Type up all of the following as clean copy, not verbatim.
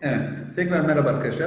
Evet, tekrar merhaba arkadaşlar.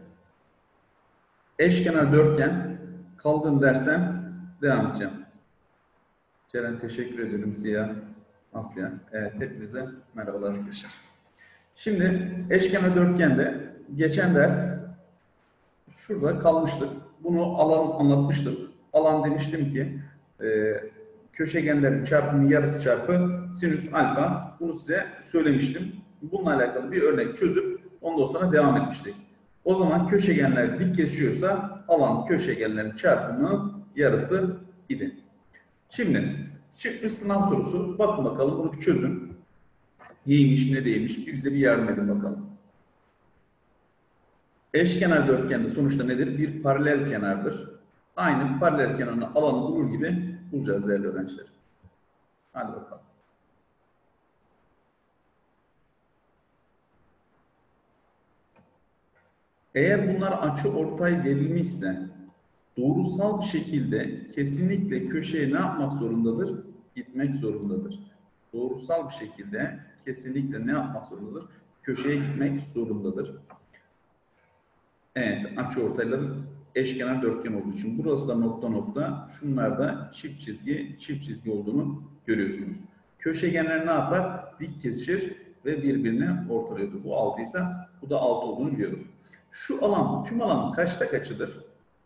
Eşkenar dörtgen kaldığım dersen devam edeceğim. Ceren teşekkür ederim. Ziya, Asya. Evet, hepinize merhabalar arkadaşlar. Şimdi eşkenar dörtgende geçen ders şurada kalmıştık. Bunu alan anlatmıştık. Alan demiştim ki köşegenlerin çarpımı yarısı çarpı sinüs alfa. Bunu size söylemiştim. Bununla alakalı bir örnek çözüp ondan sonra devam etmiştik. O zaman köşegenler dik kesişiyorsa alan köşegenlerin çarpımının yarısı idi. Şimdi çıkmış sınav sorusu. Bakın bakalım bunu bir çözün. Neymiş ne değilmiş bize bir yardım edin bakalım. Eşkenar dörtgende sonuçta nedir? Bir paralel kenardır. Aynı paralel kenarın alanı bulur gibi bulacağız değerli öğrenciler. Hadi bakalım. Eğer bunlar açıortay verilmişse doğrusal bir şekilde kesinlikle köşeye ne yapmak zorundadır? Gitmek zorundadır. Doğrusal bir şekilde kesinlikle ne yapmak zorundadır? Köşeye gitmek zorundadır. Evet, açıortayların eşkenar dörtgen olduğu için burası da nokta nokta, şunlar da çift çizgi olduğunu görüyorsunuz. Köşegenler ne yapar? Dik kesişir ve birbirini ortalıyordu. Bu 6 ise bu da 6 olduğunu biliyorduk. Şu alan, tüm alanın kaçta kaçıdır?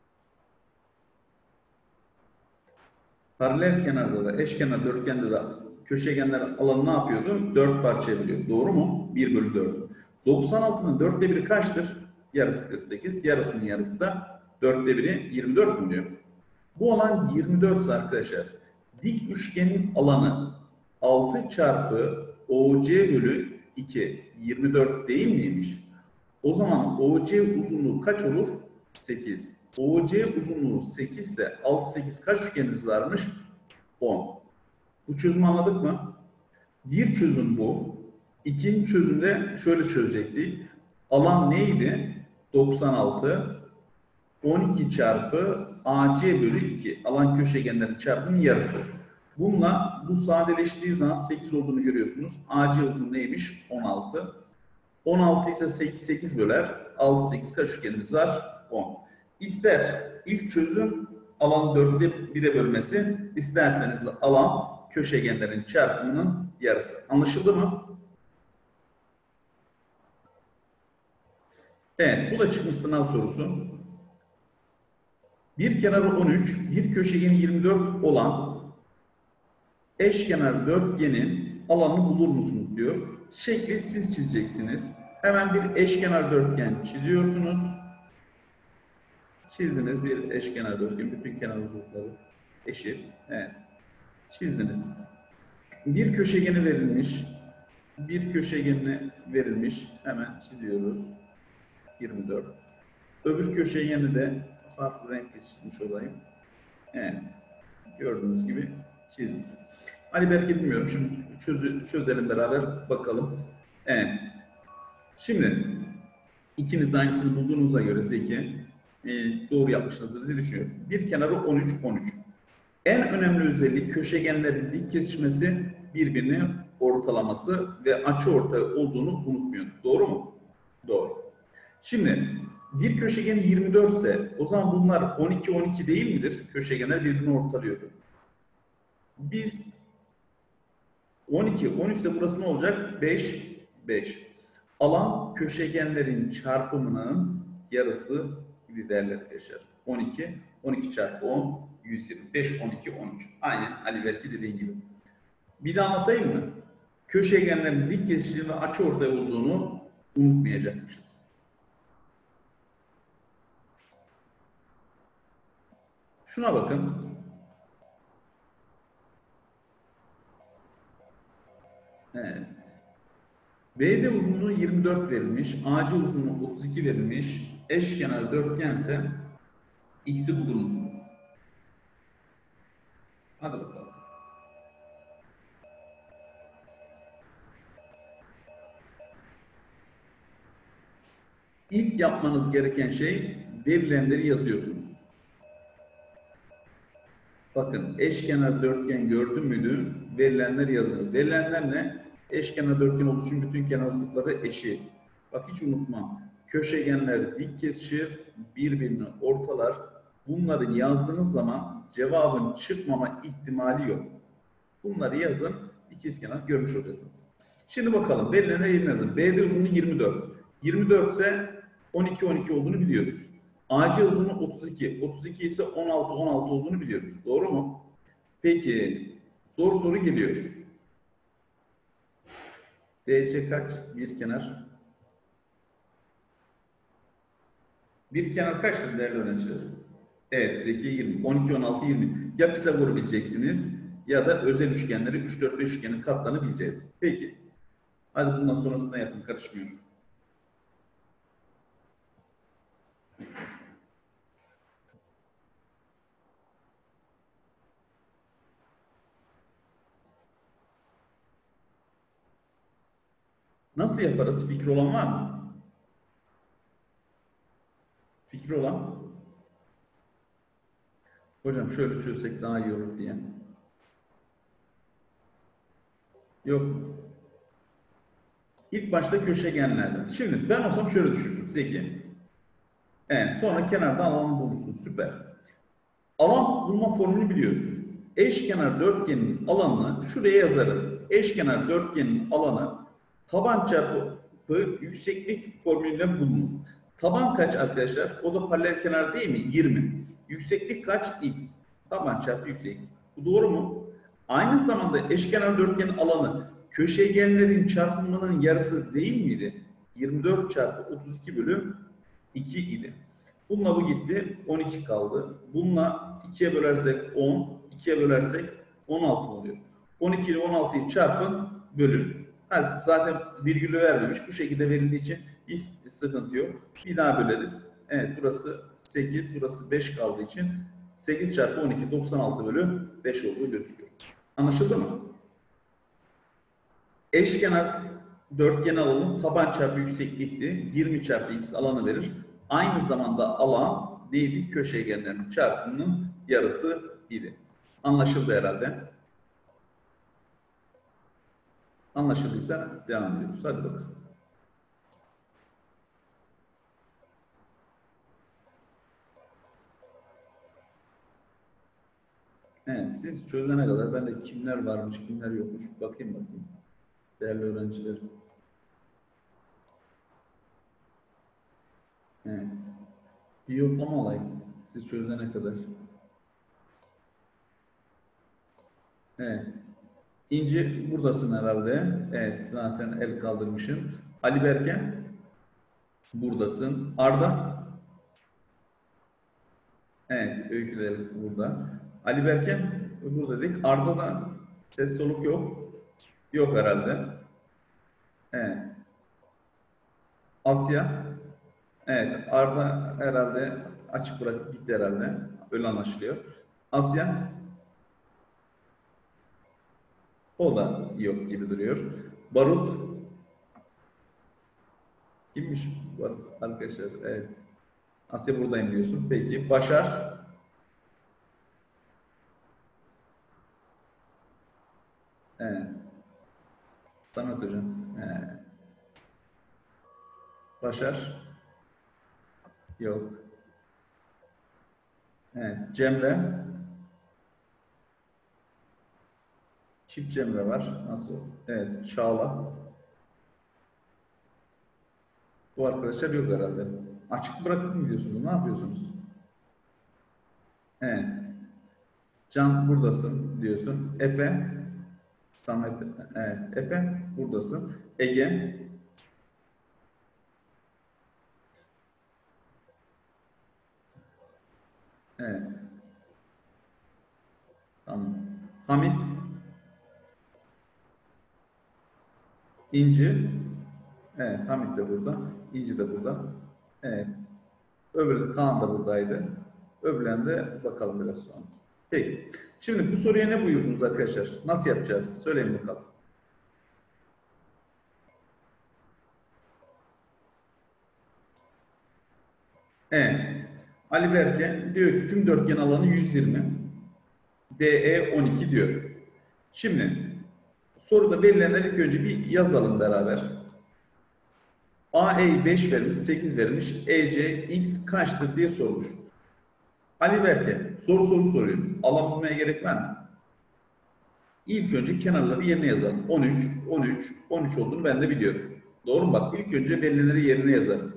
Paralel kenarda da, eşkenar dörtgende de köşegenler alanı ne yapıyordu? 4 parçaya bölüyor. Doğru mu? 1 bölü 4. 96'nın 4'te 1'i kaçtır? Yarısı 48. Yarısının yarısı da 4'te 1'i 24 mu diyor? Bu alan 24 ise arkadaşlar dik üçgenin alanı 6 çarpı OC bölü 2 24 değil miymiş? O zaman OC uzunluğu kaç olur? 8. OC uzunluğu 8 ise 6 8 kaç üçgenimiz varmış? 10. Bu çözümü anladık mı? Bir çözüm bu. İkinci çözümde şöyle çözecektik. Alan neydi? 96. 12 çarpı AC bölü 2. Alan köşegenlerin çarpımının yarısı. Bununla bu sadeleştiği zaman 8 olduğunu görüyorsunuz. AC uzun neymiş? 16. 16 ise 8 böler. 6 8 kaç üçgenimiz var? 10. İster ilk çözüm alanı 4'te 1'e bölmesi, isterseniz alan köşegenlerin çarpımının yarısı. Anlaşıldı mı? Evet, bu da çıkmış sınav sorusu. Bir kenarı 13, bir köşegeni 24 olan eşkenar dörtgenin alanını bulur musunuz diyor. Şekli siz çizeceksiniz. Hemen bir eşkenar dörtgen çiziyorsunuz. Çizdiniz bir eşkenar dörtgen. Bütün kenar uzunlukları eşit. Evet. Çizdiniz. Bir köşegeni verilmiş. Bir köşegeni verilmiş. Hemen çiziyoruz. 24. Öbür köşegeni de farklı renkle çizmiş olayım. Evet. Gördüğünüz gibi çizdik. Ali belki bilmiyorum. Şimdi çözelim beraber bakalım. Evet. Şimdi ikiniz aynısını bulduğunuza göre Zeki doğru yapmışsınızdır diye düşünüyorum. Bir kenarı 13, 13. En önemli özellik köşegenlerin dik kesişmesi, birbirini ortalaması ve açıortay olduğunu unutmayın. Doğru mu? Doğru. Şimdi bir köşegeni 24 ise o zaman bunlar 12, 12 değil midir? Köşegenler birbirini ortalıyordu. Biz 12, 13 ise burası ne olacak? 5, 5. Alan köşegenlerin çarpımının yarısı gibi değerler arkadaşlar. 12, 12 çarpı 10, 125, 12, 13. Aynen Ali Berk'i dediğin gibi. Bir de anlatayım mı? Köşegenlerin dik kesişimi ve açıortay olduğunu unutmayacakmışız. Şuna bakın. Evet. BD uzunluğu 24 verilmiş, AC uzunluğu 32 verilmiş, eşkenar dörtgense x'i bulur musunuz? Hadi bakalım. İlk yapmanız gereken şey verilenleri yazıyorsunuz. Bakın eşkenar dörtgen gördün müydü? Verilenler yazılır. Verilenler ne? Eşkenar dörtgen olduğu için bütün kenar uzunlukları eşit. Bak hiç unutma. Köşegenler dik kesişir, birbirini ortalar. Bunları yazdığınız zaman cevabın çıkmama ihtimali yok. Bunları yazın, ikizkenar görmüş olacaksınız. Şimdi bakalım verilen yerine yazın. BD uzunluğu 24. 24 ise 12 12 olduğunu biliyoruz. AC uzunluğu 32. 32 ise 16 16 olduğunu biliyoruz. Doğru mu? Peki zor soru geliyor. DC kaç? Bir kenar. Bir kenar kaçtır değerli öğrenciler? Evet, zeki 20. 12, 16, 20. Ya Pisagor'u bileceksiniz ya da özel üçgenleri 3, 4, 5 üçgenin katlarını bileceğiz. Peki. Hadi bundan sonrasında yapın, karışmıyor. Nasıl yaparız? Fikri olan var mı? Fikri olan? Hocam şöyle çözsek daha iyi olur diye. Yok. İlk başta köşegenlerden. Şimdi ben olsam şöyle düşünürüm Zeki. Evet, sonra kenarda alan bulursun. Süper. Alan bulma formülünü biliyorsun. Eşkenar dörtgenin alanını şuraya yazarım. Eşkenar dörtgenin alanı taban çarpı yükseklik formülüyle bulunur. Taban kaç arkadaşlar? O da paralel kenar değil mi? 20. Yükseklik kaç? X. Taban çarpı yükseklik. Bu doğru mu? Aynı zamanda eşkenar dörtgenin alanı köşegenlerin çarpımının yarısı değil miydi? 24 çarpı 32 bölü 2 idi. Bununla bu gitti. 12 kaldı. Bununla 2'ye bölersek 10. 2'ye bölersek 16 oluyor. 12 ile 16'yı çarpın, bölün. Zaten virgülü vermemiş. Bu şekilde verildiği için hiç sıkıntı yok. Bir daha böleriz. Evet, burası 8, burası 5 kaldığı için 8 çarpı 12, 96 bölü 5 olduğu gözüküyor. Anlaşıldı mı? Eşkenar dörtgen alanın taban çarpı yükseklikti. 20 çarpı x alanı verir. Aynı zamanda alan neydi? Köşegenlerin çarpımının yarısı idi. Anlaşıldı herhalde. Anlaşıldıysa devam ediyoruz. Hadi bakalım. Evet, siz çözene kadar ben de kimler varmış, kimler yokmuş bakayım. Değerli öğrenciler. Evet. Bir yoklama alayım. Siz çözene kadar. Evet. İnci buradasın herhalde. Evet, zaten el kaldırmışım. Ali Berken buradasın. Arda. Evet, öyküler burada. Ali Berken burada dedik. Arda da ses soluk yok. Yok herhalde. Evet. Asya. Evet, Arda herhalde açık bırakıp gitti herhalde. Öyle anlaşılıyor. Asya. O da yok gibi duruyor. Barut. Kimmiş Barut arkadaşlar? Evet. Asya buradayım diyorsun. Peki. Başar. Evet. Samet hocam. Evet. Başar. Yok. Evet. Cemre. Çift Cemre var. Nasıl? Evet. Çağla. Bu arkadaşlar yok herhalde. Açık bırakıp mı diyorsunuz? Ne yapıyorsunuz? Evet. Can buradasın diyorsun. Efe. Samet. Evet. Efe buradasın. Ege. Evet. Tamam. Hamit. İnci. Evet. Hamit de burada. İnci de burada. Evet. Öbürü Kaan da buradaydı. Öbürlerine bakalım biraz sonra. Peki. Şimdi bu soruya ne buyurdunuz arkadaşlar? Nasıl yapacağız? Söyleyin bakalım. Evet. Ali Berke diyor ki tüm dörtgen alanı 120. DE 12 diyor. Şimdi soruda verilenleri ilk önce bir yazalım beraber. AE 5 vermiş, 8 vermiş. EC x kaçtır diye sormuş. Ali Berke soru soruyor. Alan bulmaya gerek var mı? İlk önce kenarları yerine yazalım. 13, 13, 13 olduğunu ben de biliyorum. Doğru mu? Bak ilk önce verileri yerine yazalım.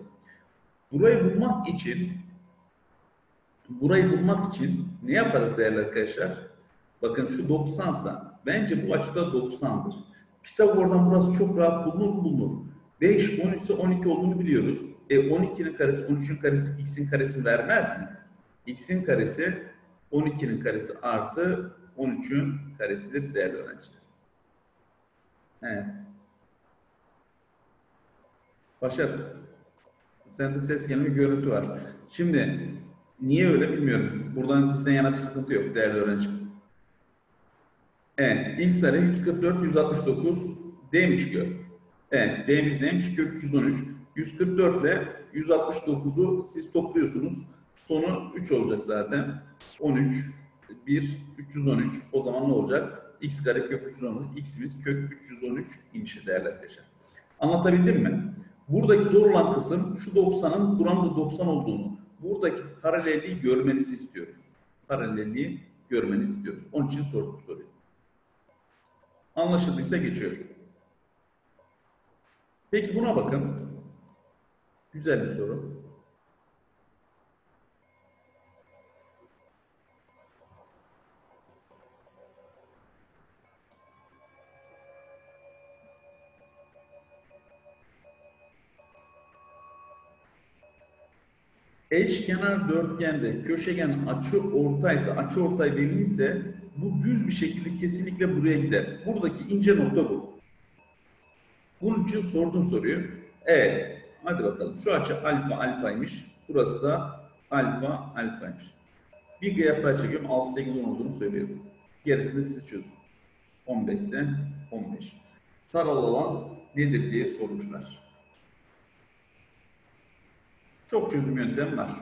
Burayı bulmak için ne yaparız değerli arkadaşlar? Bakın şu 90'sa bence bu açıda 90'dır. Pisagor'dan burası çok rahat bulunur. 5, 13 ise 12 olduğunu biliyoruz. 12'nin karesi 13'ün karesi x'in karesini vermez mi? X'in karesi 12'nin karesi artı 13'ün karesidir değerli öğrenciler. Evet. Başar, sende ses gelme görüntü var. Şimdi niye öyle bilmiyorum. Buradan bizden yana bir sıkıntı yok değerli öğrencim. Evet, x'lere 144, 169 D mi çıkıyor? Evet, D'miz neymiş? Kök 313. 144 ile 169'u siz topluyorsunuz. Sonu 3 olacak zaten. 13, 1, 313. O zaman ne olacak? X kare kök 313. X'imiz kök 313 imiş değerli arkadaşlar. Anlatabildim mi? Buradaki zor olan kısım şu 90'ın buranın da 90 olduğunu. Buradaki paralelliği görmenizi istiyoruz. Paralelliği görmenizi istiyoruz. Onun için sorduk soruyu. Anlaşıldıysa geçiyorum. Peki buna bakın. Güzel bir soru. Eşkenar dörtgende köşegen açı ortaysa, açı ortay verilmişse bu düz bir şekilde kesinlikle buraya gider. Buradaki ince nokta bu. Bunun için sordun soruyu. Evet. Hadi bakalım. Şu açı alfa alfaymış. Burası da alfa alfaymış. Bir graf daha çekiyorum. 6, 8, 10 olduğunu söylüyorum. Gerisini siz çözün. 15 ise 15. Taral alan nedir diye sormuşlar. Çok çözüm yöntemi var.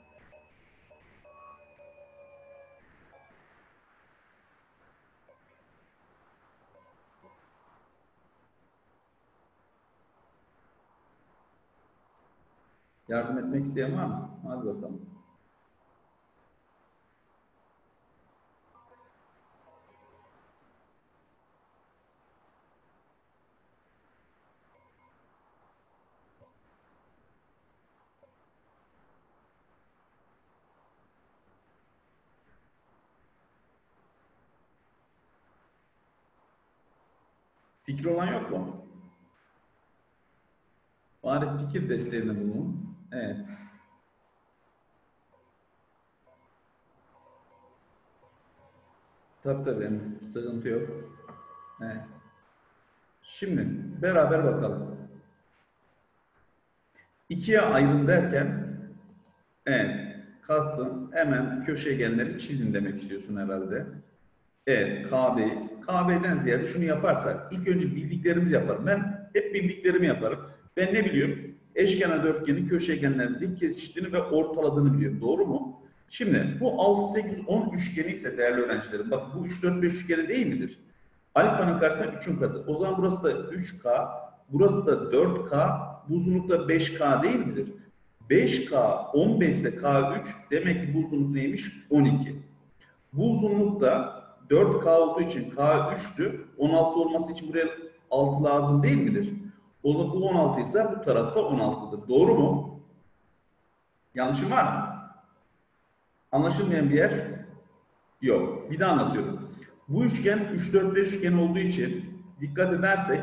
Yardım etmek isteyen var mı? Hadi bakalım. Fikri olan yok mu? Bari fikir desteğinde bulunun. Evet. Tabii sıkıntı yok. Evet. Şimdi beraber bakalım. İkiye ayrım derken evet, kastım hemen köşegenleri çizin demek istiyorsun herhalde. Evet, KB. KB'den ziyade şunu yaparsak ilk önce bildiklerimizi yaparım. Ben hep bildiklerimi yaparım. Ben ne biliyorum? Eşkenar dörtgenin köşegenlerin dik kesiştiğini ve ortaladığını biliyorum. Doğru mu? Şimdi bu 6, 8, 10 üçgeni ise değerli öğrencilerim, bak bu 3, 4, 5 üçgeni değil midir? Alfanın karşısına 3'ün katı. O zaman burası da 3K, burası da 4K, bu uzunluk da 5K değil midir? 5K 15 ise K3, demek ki bu uzunluk neymiş? 12. Bu uzunluk da 4K olduğu için K3'tü. 16 olması için buraya 6 lazım değil midir? O zaman bu 16 ise bu tarafta 16'dır. Doğru mu? Yanlışım var mı? Anlaşılmayan bir yer yok. Bir daha anlatıyorum. Bu üçgen 3, 4, 5 üçgen olduğu için dikkat edersek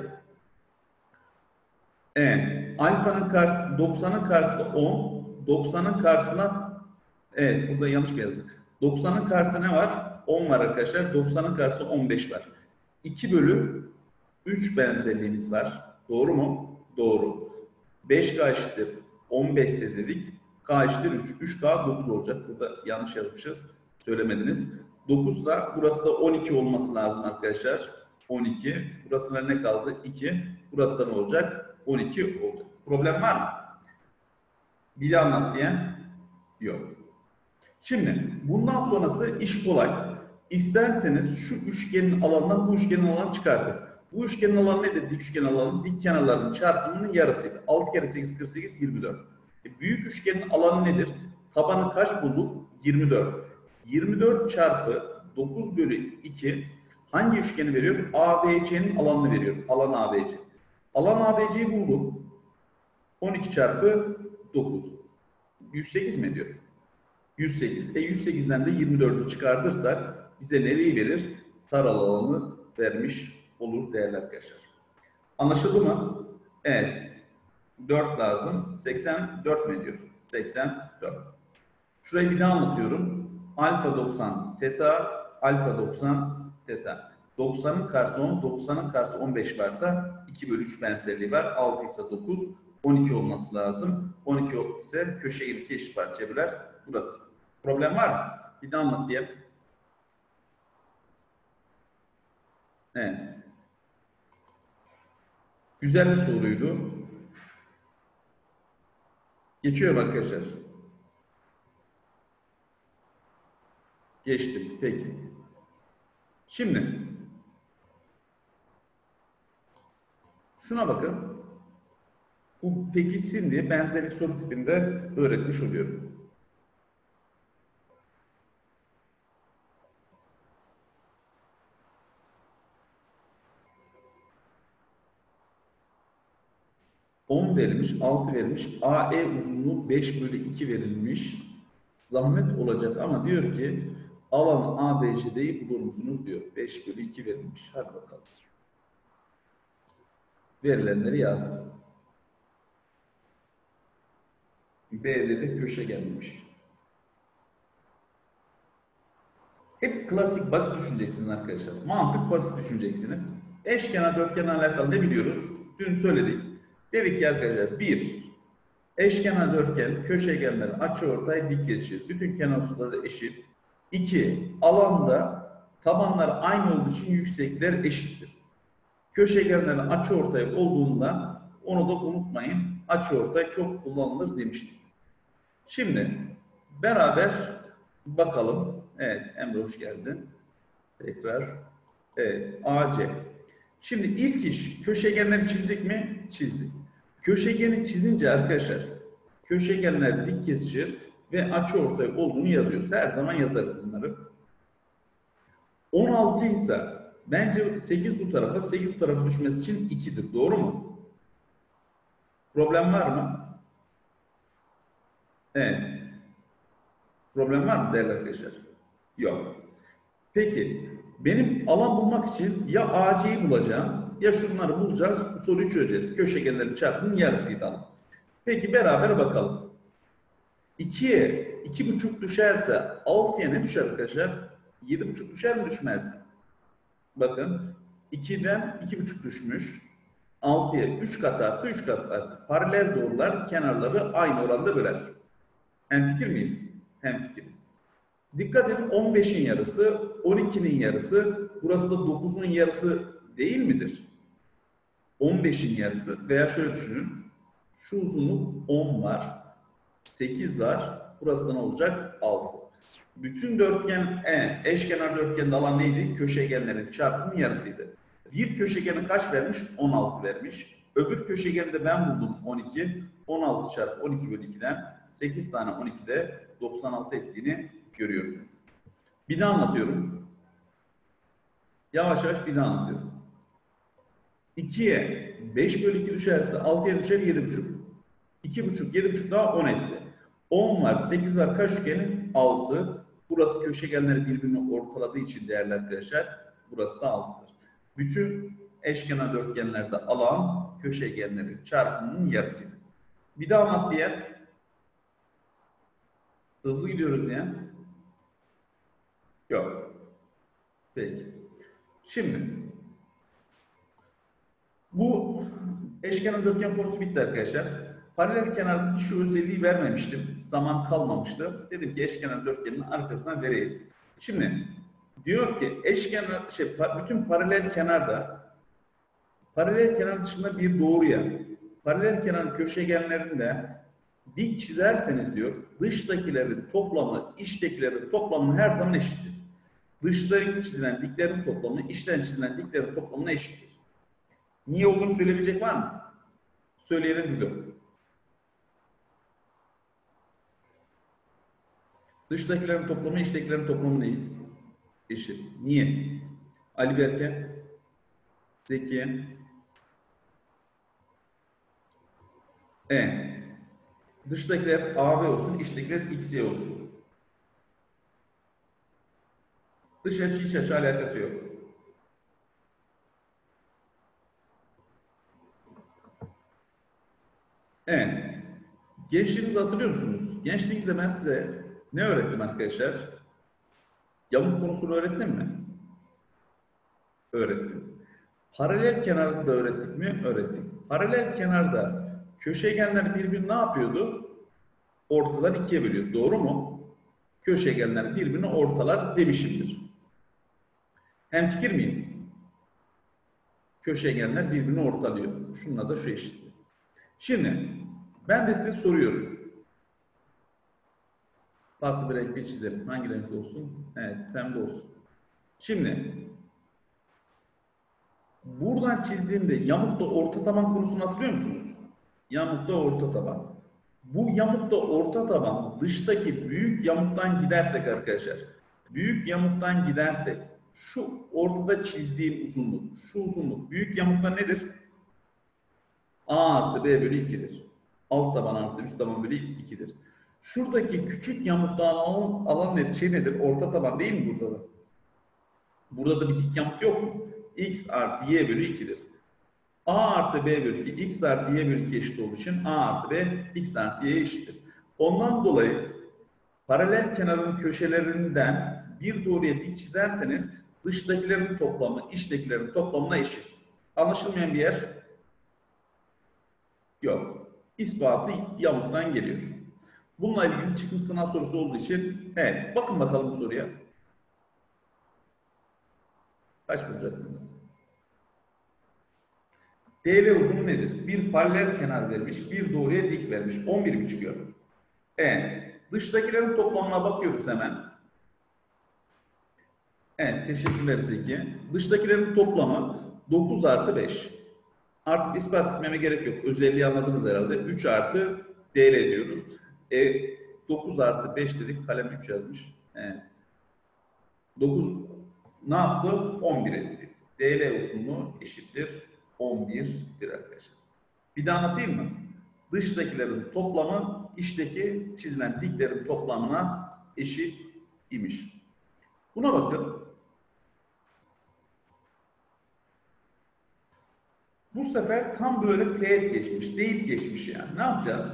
alfanın karşısı 90'ın karşısında 10, 90'ın karşısına burada yanlış bir yazdık. 90'ın karşısında ne var? 10 var arkadaşlar. 90'ın karşısında 15 var. 2 bölü 3 benzerliğimiz var. Doğru mu? Doğru. 5K eşittir 15 ise dedik. K eşittir 3. 3K 9 olacak. Burada yanlış yazmışız. Söylemediniz. 9 ise burası da 12 olması lazım arkadaşlar. 12. Burasına ne kaldı? 2. Burası da ne olacak? 12 olacak. Problem var mı? Biri anlat diyen yok. Şimdi bundan sonrası iş kolay. İsterseniz şu üçgenin alanından bu üçgenin alanını çıkartın. Bu üçgenin alanı nedir? Dik üçgenin alanı dik kenarların çarpımının yarısıydı. 6 kere 8 48 24. Büyük üçgenin alanı nedir? Tabanı kaç bulduk? 24. 24 çarpı 9 bölü 2 hangi üçgeni veriyor? ABC'nin alanını veriyor. Alan ABC. Alan ABC'yi bulduk. 12 çarpı 9. 108 mi ediyor? 108. 108'den de 24'ü çıkartırsak bize nereyi verir? Taral alanı vermiş olur değerli arkadaşlar. Anlaşıldı mı? Evet. 4 lazım. 84 mi ediyor? 84. Şurayı bir daha anlatıyorum. Alfa 90 teta, alfa 90 teta. 90'ın karşısı 10, 90'ın karşısı 15 varsa 2 bölü 3 benzerliği var. 6 ise 9, 12 olması lazım. 12 ise köşeye iki eşit parçaya böler. Burası. Problem var mı? Bir daha anlat diyelim. Evet. Güzel bir soruydu. Geçiyorum arkadaşlar. Geçtim. Peki. Şimdi şuna bakın. Bu pekişsin diye benzerlik soru tipinde öğretmiş oluyorum. On verilmiş, 6 verilmiş, AE uzunluğu 5 bölü 2 verilmiş. Zahmet olacak ama diyor ki alan ABC'yi bulur musunuz diyor. 5 bölü 2 verilmiş. Hadi bakalım. Verilenleri yazdım. B'de de köşe gelmiş. Hep klasik basit düşüneceksiniz arkadaşlar. Mantık basit düşüneceksiniz. Eşkenar dörtgenle alakalı ne biliyoruz? Dün söyledik. Dedik ki arkadaşlar 1. Eşkenar dörtgen köşegenlerin açıortay dik kesişir. Bütün kenar uzunlukları eşit. 2. Alanda tabanlar aynı olduğu için yükseklikler eşittir. Köşegenlerin açıortay olduğunda onu da unutmayın. Açıortay çok kullanılır demiştik. Şimdi beraber bakalım. Evet, Emre hoş geldin. Tekrar. Evet, AC. Şimdi ilk iş köşegenleri çizdik mi? Çizdik. Köşegeni çizince arkadaşlar köşegenler dik kesişir ve açıortay olduğunu yazıyoruz. Her zaman yazarız bunları. 16 ise bence 8 bu tarafa, 8 bu tarafa düşmesi için 2'dir. Doğru mu? Problem var mı? Evet. Problem var mı değerli arkadaşlar? Yok. Peki benim alan bulmak için ya AC'yi bulacağım ya şunları bulacağız. Bu soruyu çözeceğiz. Köşegenlerin çarpımının yarısıydı alan. Peki beraber bakalım. 2'ye 2,5 düşerse 6'ya ne düşer arkadaşlar? 7,5 düşer mi düşmez mi? Bakın 2'den 2,5 düşmüş. 6'ya 3 kat arttı 3 kat arttı. Paralel doğrular kenarları aynı oranda böler. Hemfikir miyiz? Hemfikiriz. Dikkat edin 15'in yarısı, 12'nin yarısı, burası da 9'un yarısı değil midir? 15'in yarısı veya şöyle düşünün. Şu uzunluk 10 var, 8 var, burası da ne olacak? 6. Bütün dörtgen eşkenar dörtgende alan neydi? Köşegenlerin çarpımının yarısıydı. Bir köşegeni kaç vermiş? 16 vermiş. Öbür köşegeni de ben buldum 12. 16 çarpı 12 bölü 2'den 8 tane 12'de 96 ettiğini görüyorsunuz. Bir daha anlatıyorum. Yavaş yavaş bir daha anlatıyorum. 2'ye 5 bölü 2 düşerse 6'ya düşer 7,5. 2,5, 7,5 daha 10 etti. 10 var, 8 var. Kaç üçgeni? 6. Burası köşegenleri birbirini ortaladığı için değerli arkadaşlar. Burası da 6'dır. Bütün eşkenar dörtgenlerde alan köşegenlerin çarpımının yarısıdır. Bir daha anlat diye. Hızlı gidiyoruz diye. Yok. Peki. Şimdi bu eşkenar dörtgen konusu bitti arkadaşlar. Paralel kenarda şu özelliği vermemiştim. Zaman kalmamıştı. Dedim ki eşkenar dörtgenin arkasından vereyim. Şimdi diyor ki eşkenar bütün paralel kenar dışında bir doğruya paralel kenar köşegenlerinde dik çizerseniz diyor dıştakilerin toplamı içtekilerin toplamının her zaman eşittir. Dışta çizilen diklerin toplamı içten çizilen diklerin toplamına eşittir. Niye olduğunu söyleyebilecek var mı? Söyleyelim biliyorum. Dıştakilerin toplamı, içtekilerin toplamı değil. Eşit. Niye? Ali Berke, Zekiye, E. Dıştakiler AB olsun, içtekiler XY olsun. Dış açı iç açı alakası yok. Evet. Gençliğinizi hatırlıyor musunuz? Gençliğinizde ben size ne öğrettim arkadaşlar? Yamuk konusunu öğrettim mi? Öğrettim. Paralel kenarda da öğrettik mi? Öğrettik. Paralel kenarda köşegenler birbirini ne yapıyordu? Ortadan ikiye bölüyor. Doğru mu? Köşegenler birbirini ortalar demişimdir. Hemfikir miyiz? Köşegenler birbirini ortalıyor. Şununla da şu eşittir. Şimdi ben de size soruyorum. Farklı bir renkle çizelim. Hangi renk olsun? Evet, pembe olsun. Şimdi buradan çizdiğimde yamukta orta taban konusunu hatırlıyor musunuz? Yamukta orta taban. Bu yamukta orta taban dıştaki büyük yamuktan gidersek arkadaşlar, büyük yamuktan gidersek şu ortada çizdiğim uzunluk, şu uzunluk büyük yamukta nedir? A artı B bölü 2'dir. Alt taban artı üst taban bölü 2'dir. Şuradaki küçük yamuktan alan nedir? Şey nedir? Orta taban değil mi burada da? Burada da bir dik yamuk yok mu? X artı Y bölü 2'dir. A artı B bölü 2, X artı Y bölü 2 eşit olduğu için A artı B, X artı Y eşittir. Ondan dolayı paralel kenarın köşelerinden bir doğruya dik çizerseniz dıştakilerin toplamı, içtekilerin toplamına eşit. Anlaşılmayan bir yer yok. İspatı yamuktan geliyor. Bununla ilgili çıkmış sınav sorusu olduğu için evet, bakın bakalım bu soruya. Kaç bulacaksınız? DV uzunluğu nedir? Bir paralel kenar vermiş, bir doğruya dik vermiş. 11 çıkıyor. Dıştakilerin toplamına bakıyoruz hemen. Evet, teşekkürler Zeki. Dıştakilerin toplamı 9 artı 5. Artık ispat etmeme gerek yok. Özelliği anladınız herhalde. 3 artı DL diyoruz. 9 artı 5 dedik. Kalem 3 yazmış. 9 ne yaptı? 11 etti. DL uzunluğu eşittir 11'dir arkadaşlar. Bir daha anlatayım mı? Dıştakilerin toplamı içteki çizilen diklerin toplamına eşit imiş. Buna bakın. Bu sefer tam böyle teğet geçmiş, deyip geçmiş yani. Ne yapacağız?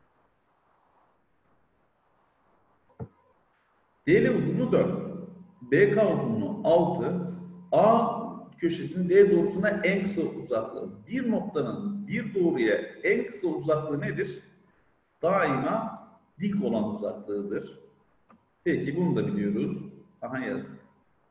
DL uzunluğu 4. BK uzunluğu 6. A köşesinin D doğrusuna en kısa uzaklığı. Bir noktanın bir doğruya en kısa uzaklığı nedir? Daima dik olan uzaklığıdır. Peki bunu da biliyoruz. Aha yazdık.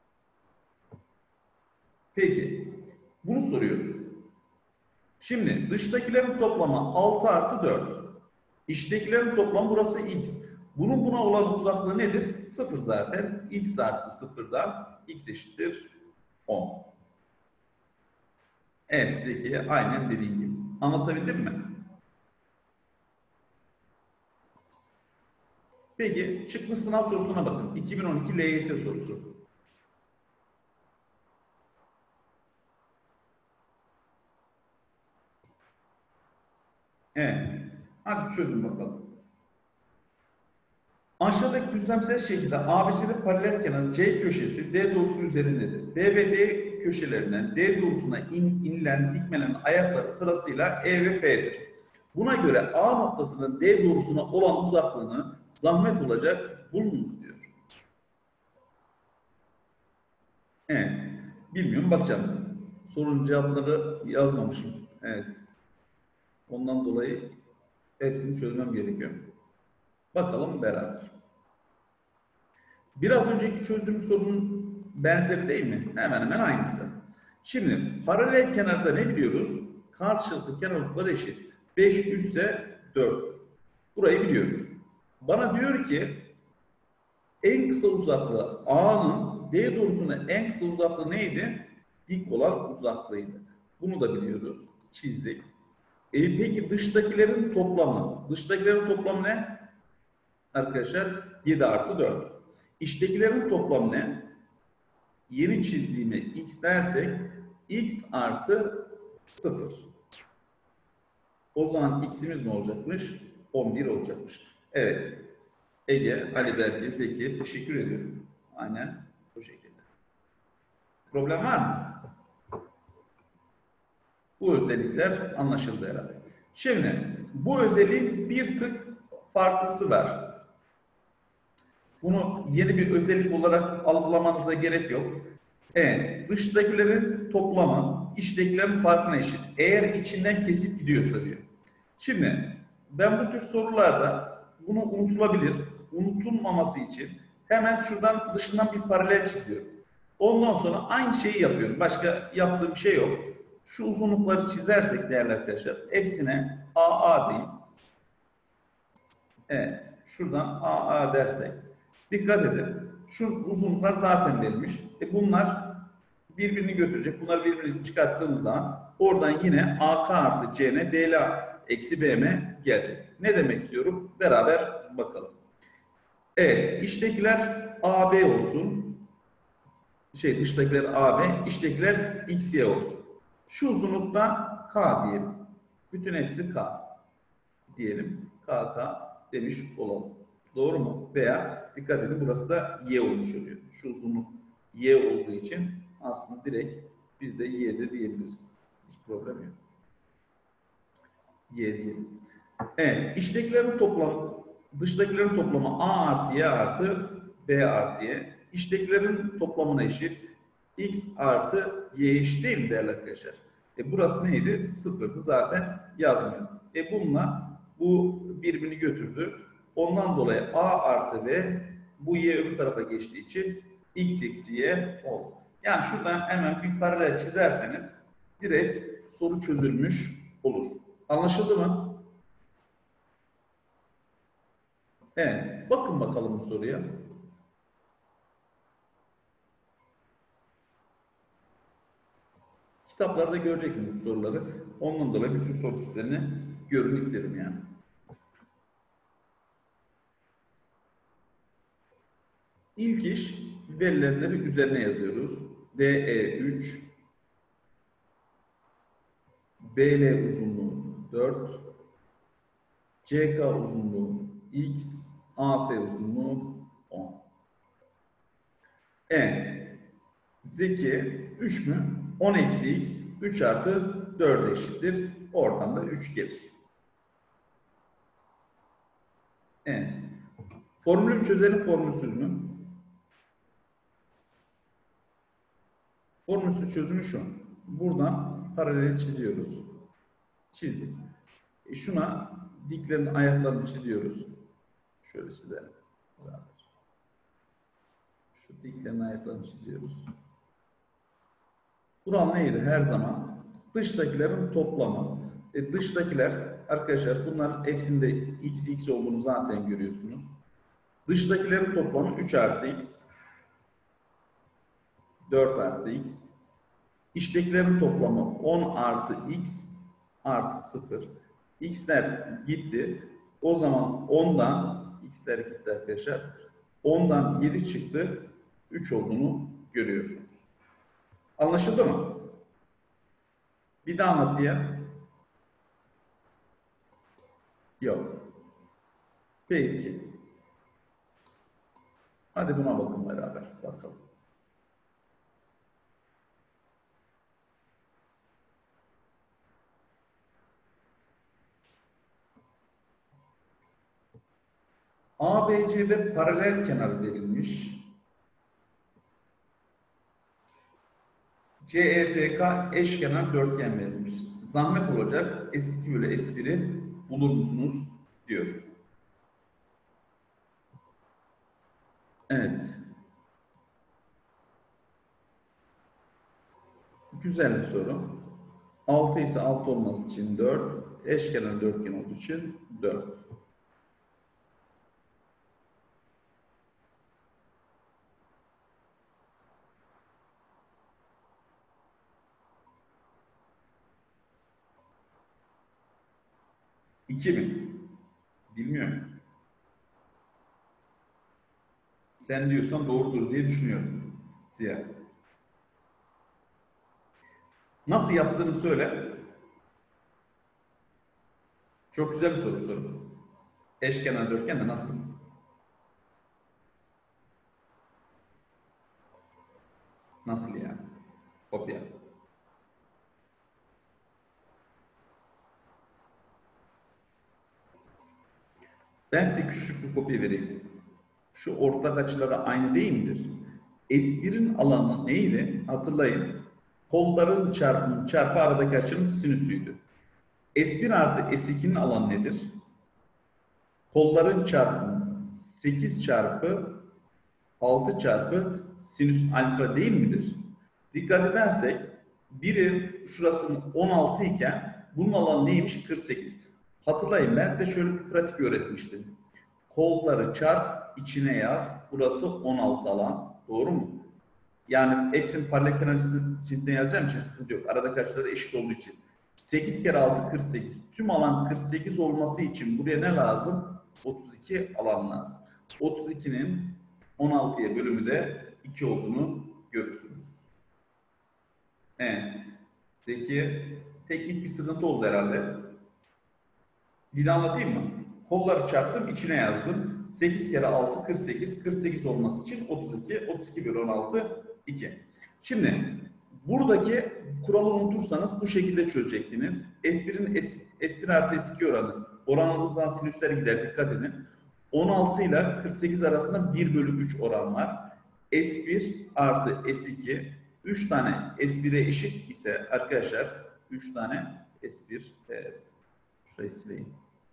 Peki bunu soruyorum. Şimdi dıştakilerin toplamı 6 artı 4. İçtekilerin toplamı burası x. Bunun buna olan uzaklığı nedir? 0 zaten. X artı 0'dan x eşittir 10. Evet Zeki, aynen dediğim gibi. Anlatabildim mi? Peki çıkmış sınav sorusuna bakın. 2012 LYS sorusu. Evet. Hadi çözün bakalım. Aşağıdaki düzlemsel şekilde ABC'de paralel kenar C köşesi D doğrusu üzerindedir. B ve D köşelerinden D doğrusuna inilen dikmelerin ayakları sırasıyla E ve F'dir. Buna göre A noktasının D doğrusuna olan uzaklığını zahmet olacak bulunuz diyor. Evet. Bilmiyorum, bakacağım. Sorunun cevapları yazmamışım. Evet. Ondan dolayı hepsini çözmem gerekiyor. Bakalım beraber. Biraz önceki çözdüğümüz sorunun benzeri değil mi? Hemen hemen aynısı. Şimdi paralel kenarda ne biliyoruz? Karşılıklı kenar uzunlukları eşit. 5 ise 4. Burayı biliyoruz. Bana diyor ki en kısa uzaklığı A'nın D doğrusuna en kısa uzaklığı neydi? Dik olan uzaklığıydı. Bunu da biliyoruz. Çizdik. Peki dıştakilerin toplamı. Dıştakilerin toplamı ne? Arkadaşlar 7 artı 4. İçtekilerin toplamı ne? Yeni çizdiğime x dersek x artı 0. O zaman x'imiz ne olacakmış? 11 olacakmış. Evet. Ege, Ali Berke, Zeki teşekkür ediyorum. Aynen bu şekilde. Problem var mı? Bu özellikler anlaşıldı herhalde. Şimdi bu özelliğin bir tık farklısı var. Bunu yeni bir özellik olarak algılamanıza gerek yok. Evet, dıştakilerin toplamı içtekilerin farkına eşit. Eğer içinden kesip gidiyorsa diyor. Şimdi ben bu tür sorularda bunu unutulabilir, unutulmaması için hemen şuradan dışından bir paralel çiziyorum. Ondan sonra aynı şeyi yapıyorum. Başka yaptığım bir şey yok. Şu uzunlukları çizersek değerli arkadaşlar, hepsine AA diyeyim. Evet, şuradan AA dersek, dikkat edin. Şu uzunluklar zaten verilmiş. Bunlar birbirini götürecek. Bunları birbirini çıkarttığımız zaman oradan yine AK artı CN DL eksi BM gelecek. Ne demek istiyorum? Beraber bakalım. Evet, içtekiler AB olsun. Dıştakiler AB, içtekiler XY olsun. Şu uzunlukta K diyelim. Bütün hepsi K diyelim. KK demiş olalım. Doğru mu? Veya dikkat edin burası da Y olmuş oluyor. Şu uzunluk Y olduğu için aslında direkt biz de Y'de diyebiliriz. Hiç problem yok. Y diyelim. Evet, içtekilerin toplamı, dıştakilerin toplamı A artı Y artı B artı Y. İçtekilerin toplamına eşit. X artı Y eşit değil mi değerli arkadaşlar? Burası neydi? Sıfırdı zaten yazmıyor. Bununla bu birbirini götürdü. Ondan dolayı A artı B bu Y öbür tarafa geçtiği için X eksi Y oldu. Yani şuradan hemen bir paralel çizerseniz direkt soru çözülmüş olur. Anlaşıldı mı? Evet. Bakın bakalım bu soruya. Kitaplarda göreceksiniz bu soruları. Ondan dolayı bütün soru tiplerini görün isterim yani. İlk iş verilenleri üzerine yazıyoruz. DE3 BL uzunluğu 4 CK uzunluğu X AF uzunluğu 10. Evet. Zeki 3 mü? 10 eksi X 3 artı 4 eşittir. Oradan da 3 gelir. Evet. Formülü mü çözelim, formülsüz mü? Formülsüz çözümü şu. Buradan paralel çiziyoruz. Çizdik. Şuna diklerin ayaklarını çiziyoruz. Şöyle çizelim. Şu diklerin ayaklarını çiziyoruz. Kural neydi her zaman? Dıştakilerin toplamı. Dıştakiler arkadaşlar bunların hepsinde x olduğunu zaten görüyorsunuz. Dıştakilerin toplamı 3 artı x 4 artı x. İçtekilerin toplamı 10 artı x artı 0. X'ler gitti. O zaman 10'dan x'ler gitti arkadaşlar. 10'dan 7 çıktı. 3 olduğunu görüyorsunuz. Anlaşıldı mı? Bir daha anlat diye. Yok. Peki. Hadi buna bakın beraber. Bakalım. ABC'de paralel kenar verilmiş. CEFK eşkenar dörtgen verilmiş. Zahmet olacak. S2 bölü S1'i bulur musunuz? Diyor. Evet. Güzel bir soru. 6 ise 6 olması için 4. Eşkenar dörtgen olduğu için 4. 2 mi? Bilmiyorum. Sen diyorsan doğrudur diye düşünüyorum. Ziya. Nasıl yaptığını söyle. Çok güzel bir soru. Eşkenar dörtgen de nasıl? Nasıl yani? Kopya. Ben size küçük bir kopya vereyim. Şu ortak açıları aynı değil midir? S1'in alanı neydi? Hatırlayın. Kolların çarpımı çarpı aradaki açının sinüsüydü. S1 artı S2'nin alanı nedir? Kolların çarpımı 8 çarpı 6 çarpı sinüs alfa değil midir? Dikkat edersek biri şurasının 16 iken bunun alanı neymiş? 48. Hatırlayın, ben size şöyle bir pratik öğretmiştim. Kolları çarp, içine yaz. Burası 16 alan. Doğru mu? Yani hepsini paralel kenar cinsinden yazacağım için sıkıntı yok. Aradaki açıları eşit olduğu için. 8 kere 6 48. Tüm alan 48 olması için buraya ne lazım? 32 alan lazım. 32'nin 16'ya bölümü de 2 olduğunu görürsünüz. Evet. Peki teknik bir sıkıntı oldu herhalde. Bir de anlatayım mı? Kolları çarptım, içine yazdım. 8 kere 6 48. 48 olması için 32. 32 bölü 16 2. Şimdi buradaki kuralı unutursanız bu şekilde çözecektiniz. S1'in S1 artı S2 oranı. Oranladığınız zaman sinüsler gider, dikkat edin. 16 ile 48 arasında 1 bölü 3 oran var. S1 artı S2 3 tane S1'e eşit ise arkadaşlar 3 tane S1, evet. Şurayı sileyim.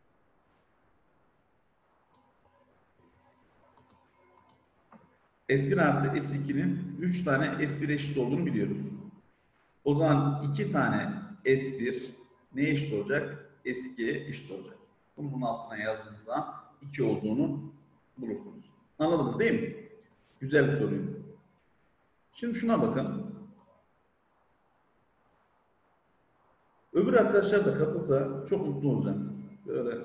S1 artı S2'nin 3 tane S1 eşit olduğunu biliyoruz. O zaman 2 tane S1 neye eşit olacak? S2'ye eşit olacak. Bunun altına yazdığınız zaman 2 olduğunu bulursunuz. Anladınız değil mi? Güzel bir soruydu. Şimdi şuna bakın. Öbür arkadaşlar da katılsa çok mutlu olacağım. Böyle.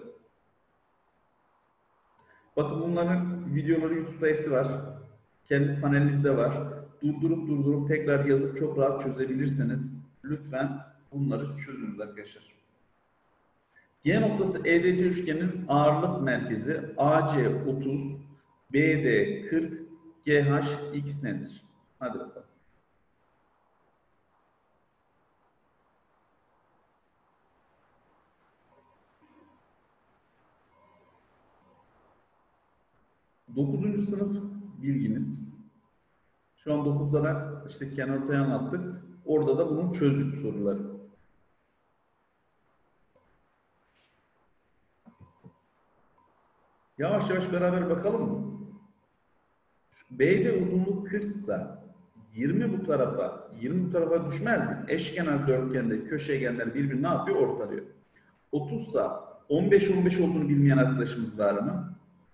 Bakın bunların videoları YouTube'da hepsi var. Kendi panelinizde var. Durdurup tekrar yazıp çok rahat çözebilirseniz lütfen bunları çözünüz arkadaşlar. G noktası EDC üçgenin ağırlık merkezi AC 30, BD 40, GH X nedir? Hadi bakalım. Dokuzuncu sınıf bilginiz. Şu an 9'lara işte kenarortaya anlattık. Orada da bunun çözdük soruları. Yavaş yavaş beraber bakalım mı? B'de uzunluk 40 ise 20 bu tarafa, 20 bu tarafa düşmez mi? Eşkenar dörtgende köşegenler birbirini ne yapıyor? Ortalıyor. 30 ise 15 olduğunu bilmeyen arkadaşımız var mı?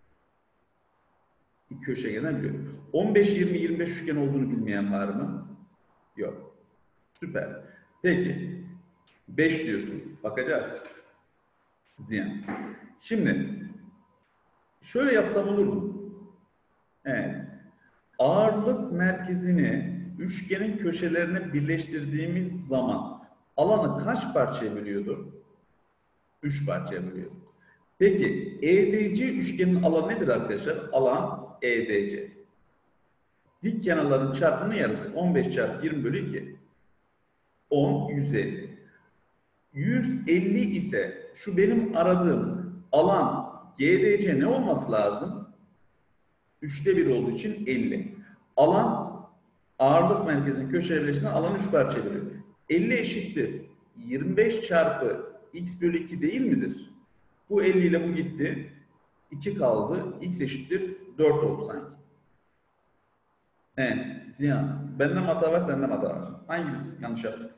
Bir köşegenden biliyor. 15-20-25 üçgen olduğunu bilmeyen var mı? Yok. Süper. Peki 5 diyorsun. Bakacağız. Ziyan. Şimdi şöyle yapsam olur mu? Evet. Ağırlık merkezini üçgenin köşelerine birleştirdiğimiz zaman alanı kaç parçaya bölüyordu? 3 parçaya bölüyordu. Peki EDC üçgenin alanı nedir arkadaşlar? Alan EDC. Dik kenarların çarpımının yarısı 15 çarpı 20 bölü 2. 10, 150. 150 ise şu benim aradığım alan GDC ne olması lazım? 3'te 1 olduğu için 50. Alan ağırlık merkezinin köşe birleştiğinden alan 3 parçaya bölüyor. 50 eşittir 25 çarpı x bölü 2 değil midir? Bu 50 ile bu gitti. 2 kaldı. X eşittir 4 oldu sanki. Evet. Ziyan. Bende mi hata var, sende mi hata var? Hangimiz yanlış yaptık?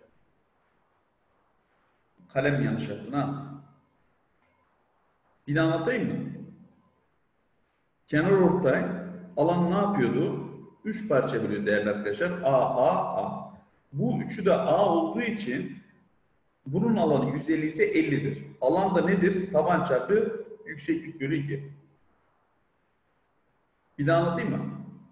Kalem yanlış yaptı. Ne yaptı? Bir daha anlatayım mı? Kenar ortay alan ne yapıyordu? 3 parça bölüyor değerli arkadaşlar. A. Bu üçü de A olduğu için Bunun alanı 150 ise 50'dir. Alan da nedir? Taban çarpı yükseklik bölü 2. Bir daha anlatayım mı?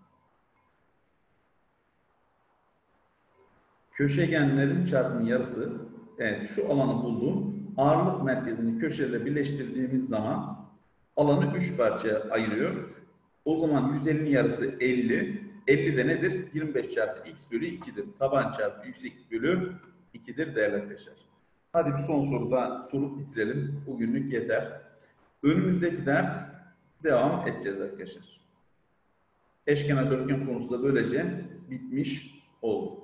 Köşegenlerin çarpımı yarısı. Evet, şu alanı buldum. Ağırlık merkezini köşeyle birleştirdiğimiz zaman alanı 3 parçaya ayırıyor. O zaman 150'nin yarısı 50. 50 de nedir? 25 çarpı x bölü 2'dir. Taban çarpı yükseklik bölü 2'dir değerli arkadaşlar. Hadi bir son soru daha sorup bitirelim. Bugünlük yeter. Önümüzdeki ders devam edeceğiz arkadaşlar. Eşkenar dörtgen konusu da böylece bitmiş oldu.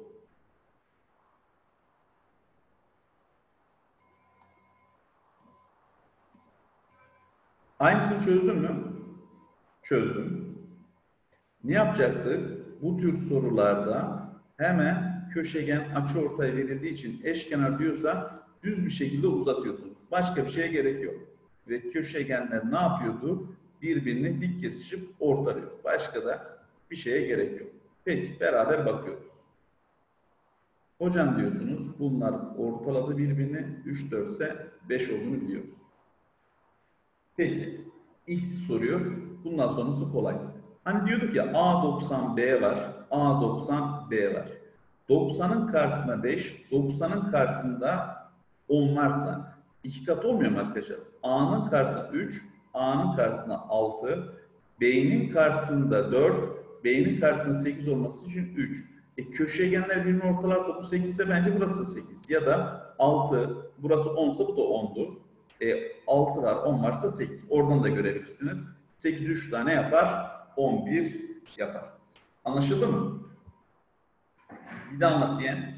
Aynısını çözdün mü? Çözdüm. Ne yapacaktık? Bu tür sorularda hemen köşegen açıortay verildiği için eşkenar diyorsa düz bir şekilde uzatıyorsunuz. Başka bir şeye gerek yok. Ve köşegenler ne yapıyordu? Birbirini dik kesişip ortalıyor. Başka da bir şeye gerek yok. Peki beraber bakıyoruz. Hocam diyorsunuz bunlar ortaladı birbirini 3, 4 ise 5 olduğunu biliyoruz. Peki x soruyor. Bundan sonrası kolay. Hani diyorduk ya A90B var, A90B var. 90'ın karşısında 5, 90'ın karşısında 10 varsa 2 kat olmuyor mu arkadaşlar? A'nın karşısında 3, A'nın karşısında 6, B'nin karşısında 4, B'nin karşısında 8 olması için 3. Köşegenler birbirini ortalarsa bu 8 ise bence burası da 8. Ya da 6, burası 10 ise bu da 10'dur. 6 var, 10 varsa 8. Oradan da görebilirsiniz. 8 3 tane yapar, 11 yapar. Anlaşıldı mı? Bir daha anlat diyen.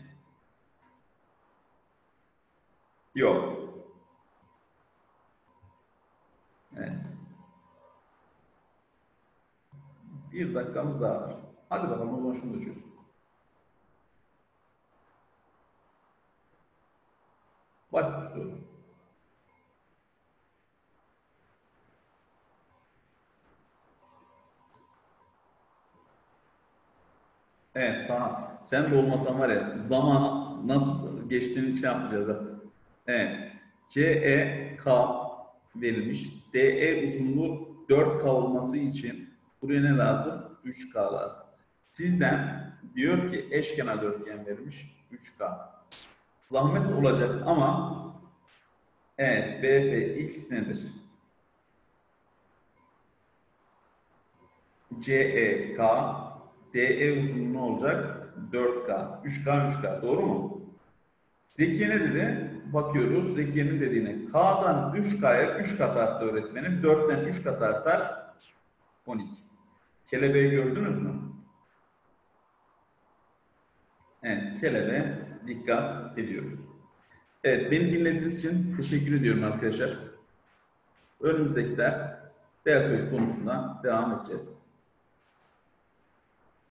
Yok. Evet. Bir dakikamız daha var. Hadi bakalım o zaman şunu da çöz. Basit bir soru. Evet, tamam. Sen de olmasan var ya, zaman nasıl geçtiğini şey yapmayacağız. Evet. CEK verilmiş. DE uzunluğu 4K olması için buraya ne lazım? 3K lazım. Sizden diyor ki eşkenar dörtgen verilmiş 3K. Zahmet olacak ama evet, BF x nedir? CEK DE uzunluğu olacak 4K. 3K 3K. Doğru mu? Zekiye ne dedi? Bakıyoruz. Zekiye'nin dediğine. K'dan 3K'ya 3 kat arttı öğretmenim. 4'ten 3 kat artar 12. Kelebeği gördünüz mü? Evet. Kelebeğe dikkat ediyoruz. Evet. Beni dinlediğiniz için teşekkür ediyorum arkadaşlar. Önümüzdeki ders deltoid konusunda devam edeceğiz.